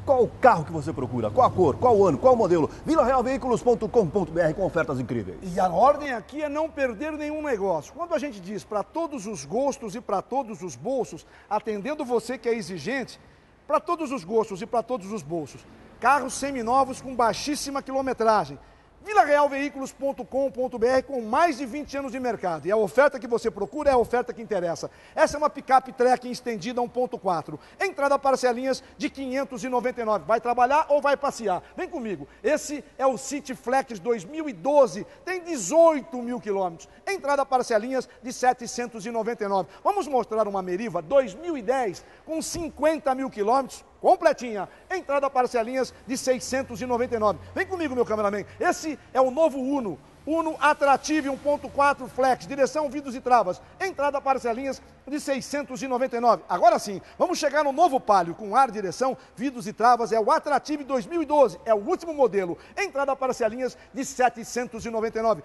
Qual o carro que você procura? Qual a cor? Qual o ano? Qual o modelo? VilaRealVeículos.com.br, com ofertas incríveis. E a ordem aqui é não perder nenhum negócio. Quando a gente diz para todos os gostos e para todos os bolsos, atendendo você que é exigente, para todos os gostos e para todos os bolsos, carros seminovos com baixíssima quilometragem. VilaRealVeículos.com.br, com mais de 20 anos de mercado. E a oferta que você procura é a oferta que interessa. Essa é uma picape Track estendida 1.4. Entrada parcelinhas de R$ 599. Vai trabalhar ou vai passear? Vem comigo. Esse é o City Flex 2012. Tem 18 mil quilômetros. Entrada parcelinhas de R$ 799. Vamos mostrar uma Meriva 2010 com 50 mil quilômetros. Completinha, entrada parcelinhas de R$ 699. Vem comigo, meu cameraman. Esse é o novo Uno. Uno Attractive 1.4 Flex, direção, vidros e travas. Entrada parcelinhas de R$ 699. Agora sim, vamos chegar no novo Palio, com ar, direção, vidros e travas. É o Attractive 2012, é o último modelo. Entrada parcelinhas de R$ 799.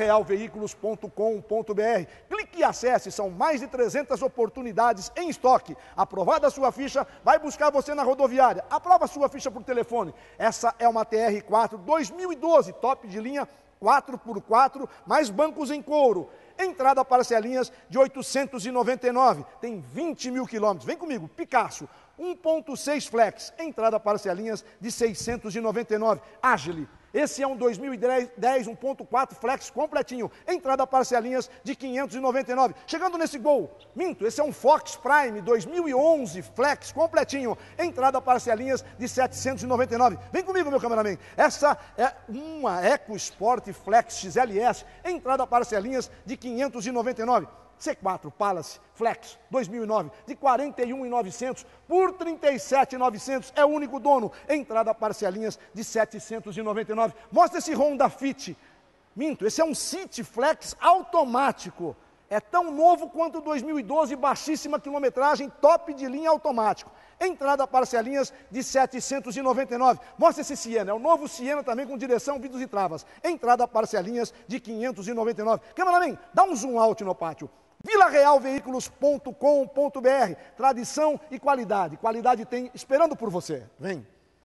VilaRealVeículos.com.br. Clique e acesse, são mais de 300 oportunidades em estoque. Aprovada a sua ficha, vai buscar você na rodoviária. Aprova a sua ficha por telefone. Essa é uma TR4 2012, top de linha, 4x4, mais bancos em couro. Entrada parcelinhas de R$ 899. Tem 20 mil quilômetros. Vem comigo, Picasso 1.6 Flex. Entrada parcelinhas de R$ 699. Agile. Esse é um 2010 1.4 Flex completinho. Entrada parcelinhas de R$ 599. Chegando nesse Gol, esse é um Fox Prime 2011 Flex completinho. Entrada parcelinhas de R$ 799. Vem comigo, meu cameraman. Essa é uma EcoSport Flex XLS. Entrada parcelinhas de R$ 599. C4 Palace Flex 2009 de R$ 41.900 por R$ 37.900, é o único dono. Entrada parcelinhas de R$ 799. Mostra esse Honda Fit. Esse é um City Flex automático. É tão novo quanto o 2012, baixíssima quilometragem, top de linha automático. Entrada parcelinhas de R$ 799. Mostra esse Siena, é o novo Siena também com direção, vidros e travas. Entrada parcelinhas de R$ 599. Cameraman, dá um zoom out no pátio. VilaRealVeículos.com.br. Tradição e qualidade. Qualidade tem esperando por você. Vem.